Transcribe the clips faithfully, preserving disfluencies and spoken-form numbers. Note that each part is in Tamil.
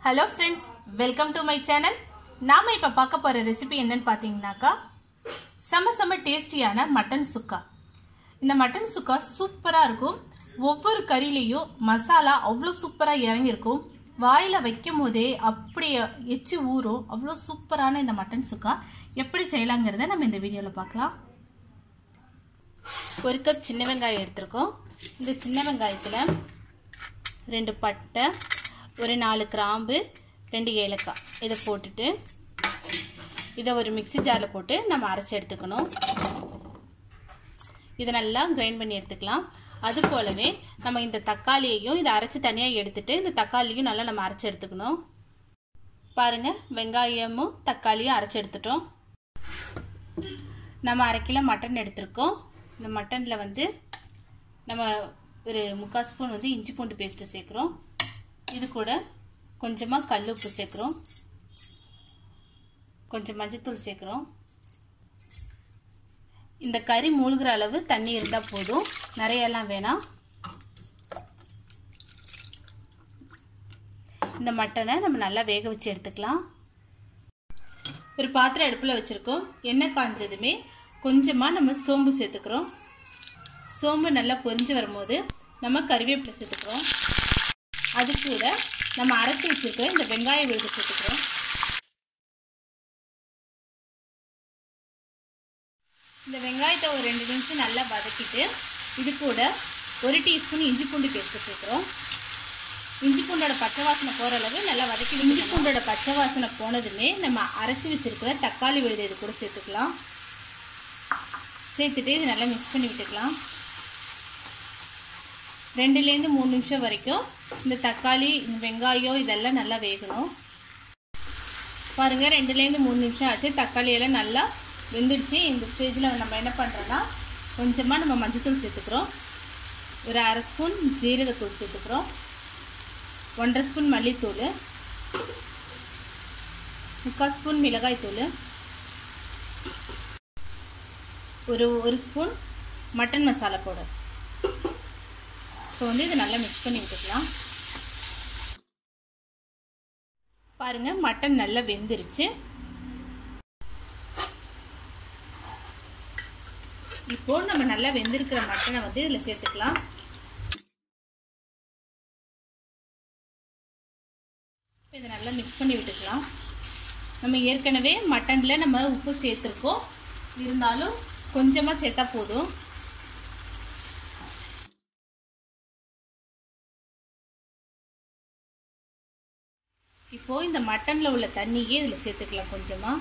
Hello friends, welcome to my channel. நாம இப்ப பார்க்க போற ரெசிபி என்னன்னு பாத்தீங்கன்னாக்கா சம சம டேஸ்டியான மட்டன் சுக்கா. இந்த மட்டன் சுக்கா சூப்பரா இருக்கும். ஒவ்வொரு கறியிலயும் மசாலா அவ்வளவு சூப்பரா இறங்கி இருக்கும். வாயில வைக்கும்போதே அப்படியே எச்சி ஊறும். அவ்வளவு சூப்பரான இந்த மட்டன் சுக்கா எப்படி செய்யலாம்ங்கறத நம்ம இந்த வீடியோல பார்க்கலாம். ஒரு கப் சின்ன வெங்காயம் எடுத்துக்கோம். இந்த சின்ன வெங்காயத்துல ரெண்டு பட்டை, ஒரு நாலு கிராம்பு, ரெண்டு ஏலக்காய் இதை போட்டுட்டு இதை ஒரு மிக்ஸி ஜாரில் போட்டு நம்ம அரைச்சி எடுத்துக்கணும். இதை நல்லா கிரைண்ட் பண்ணி எடுத்துக்கலாம். அது போலவே நம்ம இந்த தக்காளியையும் இதை அரைச்சி தனியாக எடுத்துட்டு இந்த தக்காளியும் நல்லா நம்ம அரைச்சி எடுத்துக்கணும். பாருங்க, வெங்காயமும் தக்காளியும் அரைச்சி எடுத்துட்டோம். நம்ம அரை கிலோ மட்டன் எடுத்துருக்கோம். இந்த மட்டனில் வந்து நம்ம ஒரு முக்கால் ஸ்பூன் வந்து இஞ்சி பூண்டு பேஸ்ட்டு சேர்க்குறோம். இது கூட கொஞ்சமாக கல் உப்பு சேர்க்குறோம், கொஞ்சம் மஞ்சத்தூள் சேர்க்குறோம். இந்த கறி மூழ்கிற அளவு தண்ணி இருந்தால் போதும், நிறையெல்லாம் வேணாம். இந்த மட்டனை நம்ம நல்லா வேக வச்சு எடுத்துக்கலாம். ஒரு பாத்திரம் அடுப்பில் வச்சுருக்கோம். எண்ணெய் காஞ்சதுமே கொஞ்சமாக நம்ம சோம்பு சேர்த்துக்கிறோம். சோம்பு நல்லா பொரிஞ்சு வரும்போது நம்ம கறிவேப்பிலை சேர்த்துக்கிறோம். அது கூட நம்ம அரைச்சி வச்சிருக்கிற இந்த வெங்காய விழுது சேர்த்துக்கிறோம். இந்த வெங்காயத்தை ஒரு ரெண்டு நிமிஷம் நல்லா வதக்கிட்டு இது கூட ஒரு டீஸ்பூன் இஞ்சி பூண்டு பேஸ்ட் சேர்க்குறோம். இஞ்சி பூண்டோட பச்சை வாசனை போகிற அளவு நல்லா வதக்கி, இஞ்சி பூண்டோட பச்சை வாசனை போனதுமே நம்ம அரைச்சி வச்சிருக்கிற தக்காளி விழுது இது கூட சேர்த்துக்கலாம். சேர்த்துட்டு இது நல்லா மிக்ஸ் பண்ணி விட்டுக்கலாம். ரெண்டுலேருந்து மூணு நிமிஷம் வரைக்கும் இந்த தக்காளி, இந்த வெங்காயம் இதெல்லாம் நல்லா வேகணும். பாருங்கள், ரெண்டுலேருந்து மூணு நிமிஷம் ஆச்சு. தக்காளியெல்லாம் நல்லா வெந்துடுச்சு. இந்த ஸ்டேஜில் நம்ம என்ன பண்ணுறோன்னா கொஞ்சமாக நம்ம மஞ்சத்தூள் சேர்த்துக்கிறோம். ஒரு அரை ஸ்பூன் ஜீரகத்தூள் சேர்த்துக்கிறோம். ஒன்றரை ஸ்பூன் மல்லித்தூள், முக்கால் ஸ்பூன் மிளகாய்த்தூள், ஒரு ஒரு ஸ்பூன் மட்டன் மசாலா பவுடர். இப்போ வந்து இதை நல்லா மிக்ஸ் பண்ணி விட்டுக்கலாம். பாருங்க, மட்டன் நல்லா வெந்துருச்சு. இப்போ நம்ம நல்லா வெந்திருக்கிற மட்டனை வந்து இதில் சேர்த்துக்கலாம். இதை நல்லா மிக்ஸ் பண்ணி விட்டுக்கலாம். நம்ம ஏற்கனவே மட்டனில் நம்ம உப்பு சேர்த்துருக்கோம், இருந்தாலும் கொஞ்சமாக சேர்த்தா போதும். இப்போ இந்த மட்டனில் உள்ள தண்ணியே இதில் சேர்த்துக்கலாம் கொஞ்சமாக.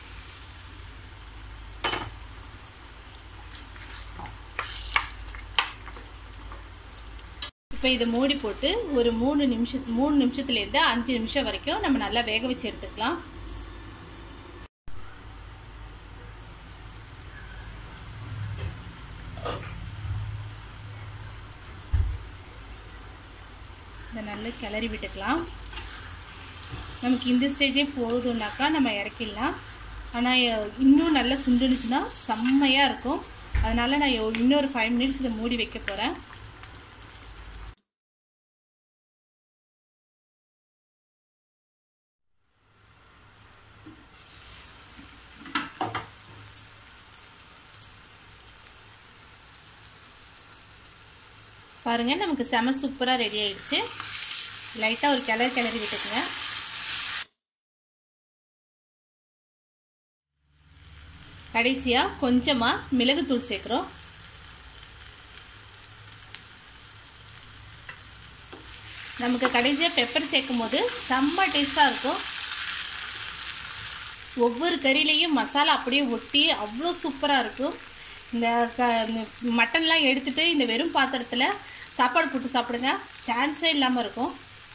இப்போ இதை மூடி போட்டு ஒரு மூணு நிமிஷம் மூணு நிமிஷத்துலேருந்து அஞ்சு நிமிஷம் வரைக்கும் நம்ம நல்லா வேக வச்சு எடுத்துக்கலாம். இதை நல்லா கிளறி விட்டுக்கலாம். நமக்கு இந்த ஸ்டேஜே போதும்னாக்கா நம்ம இறக்கிடலாம். ஆனால் இன்னும் நல்லா சுண்டுனுச்சுன்னா செம்மையாக இருக்கும். அதனால் நான் இன்னொரு ஃபைவ் மினிட்ஸ் இதை மூடி வைக்க போகிறேன். பாருங்கள், நமக்கு செம சூப்பராக ரெடி ஆயிடுச்சு. லைட்டாக ஒரு கிளறி கிளறி விட்டுக்குங்க. கடைசியாக கொஞ்சமாக மிளகுத்தூள் சேர்க்குறோம். நமக்கு கடைசியாக பெப்பர் சேர்க்கும் போது செம்ம டேஸ்ட்டாக இருக்கும். ஒவ்வொரு கறியிலையும் மசாலா அப்படியே ஒட்டி அவ்வளோ சூப்பராக இருக்கும். இந்த க மட்டன்லாம் எடுத்துகிட்டு இந்த வெறும் பாத்திரத்தில் சாப்பாடு போட்டு சாப்பிடுங்க, சான்ஸே இல்லாமல் இருக்கும்.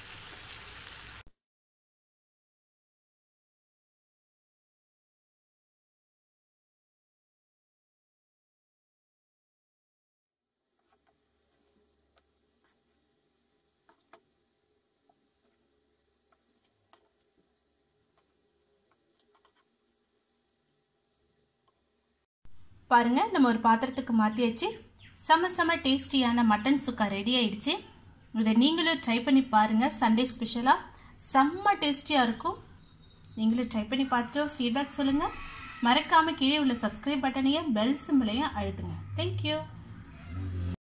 பாருங்க, நம்ம ஒரு பாத்திரத்துக்கு மாற்றியாச்சு. செம செம டேஸ்டியான மட்டன் சுக்கா ரெடி ஆயிடுச்சு. இதை நீங்களும் ட்ரை பண்ணி பாருங்கள். சண்டே ஸ்பெஷலாக செம்ம டேஸ்டியாக இருக்கும். நீங்களும் ட்ரை பண்ணி பார்த்துட்டு ஃபீட்பேக் சொல்லுங்கள். மறக்காமல் கீழே உள்ள சப்ஸ்கிரைப் பட்டனையும் பெல் சிம்பிளையும் அழுத்துங்க. தேங்க்யூ.